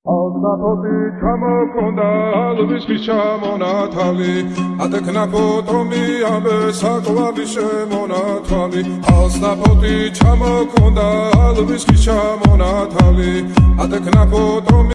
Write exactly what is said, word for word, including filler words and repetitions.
Alnapoti ჩამოქონდა ალვისის ჩამონათალი ატექნაპოტომი ამე საკვალი შემონათვალი ალნაპoti ჩამოქონდა ალვისის ჩამონათალი ატექნაპოტომი